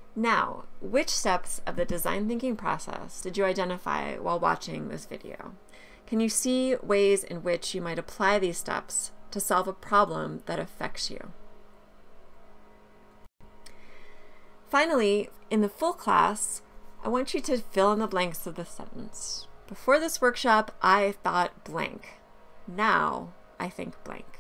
Now, which steps of the design thinking process did you identify while watching this video? Can you see ways in which you might apply these steps to solve a problem that affects you? Finally, in the full class, I want you to fill in the blanks of the sentence. Before this workshop, I thought blank. Now I think blank.